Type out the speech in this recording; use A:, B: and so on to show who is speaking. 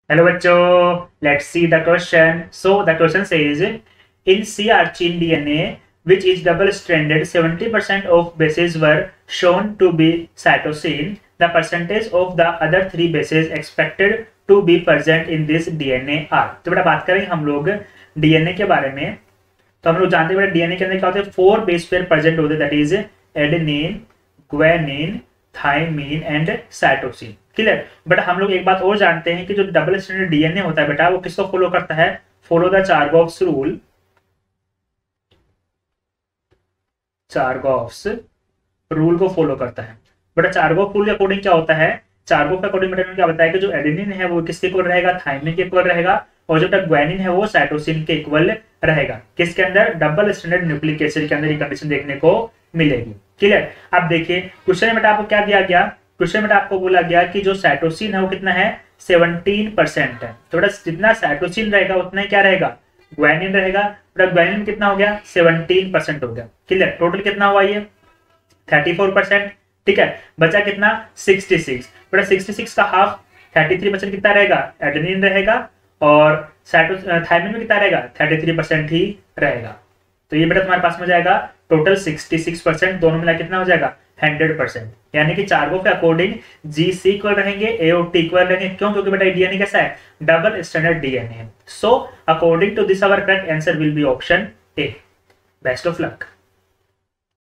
A: Hello बच्चों, let's see the question. So the question says, in sea urchin DNA, which is double-stranded, 70% of bases were shown to be cytosine. The percentage of the other three bases expected to be present in this DNA are. तो बेटा बात करें हम लोग DNA के बारे में, तो हम लोग जानते हैं बेटा डीएनए के अंदर क्या होते हैं, 4 बेस पेयर प्रेजेंट होते हैं, that is adenine, guanine, thymine and cytosine. Clear. But हम लोग एक बात और जानते हैं कि जो डबल स्ट्रैंडेड डीएनए होता है बेटा, वो किसको फॉलो करता है, follow the Chargaff's rule. Chargaff's rule को फॉलो करता है। बट चारगॉफ रूल के अकॉर्डिंग क्या होता है, चारगॉफ के अकॉर्डिंग बेटा क्या बताया कि जो एडेनिन है वो किसके इक्वल रहेगा, थाइमिन के इक्वल रहेगा, और जो ग्वानिन है वो साइटोसिन के इक्वल रहेगा। किसके अंदर, डबल स्ट्रैंडेड न्यूक्लिक एसिड के अंदर ये कंडीशन देखने को मिलेगी। क्लियर। अब देखिए क्वेश्चन में बेटा आपको क्या दिया गया, क्वेश्चन में आपको बोला गया कि जो साइटोसिन है वो कितना है, 17% है। तो बेटा जितना साइटोसिन रहेगा उतना ही क्या रहेगा, ग्वानिन रहेगा। बेटा ग्वानिन कितना हो गया, 17% हो गया। क्लियर। टोटल कितना हुआ ये, 34%। ठीक है। बचा कितना, 66। बेटा 66 का हाफ 33% कितना रहेगा, एडेनिन रहेगा, और थाइमिन में कितना रहेगा, 33% ही रहेगा। तो ये बेटा तुम्हारे पास में जाएगा टोटल 66%, दोनों मिला कितना हो जाएगा, 100%। यानी कि चार्गो के अकॉर्डिंग जीसी इक्वल रहेंगे, एओटी इक्वल रहेंगे। क्यों, क्योंकि बेटा डीएनए कैसा है, डबल स्टैंडर्ड डीएनए है। So according to this our correct answer will be option A. Best of luck.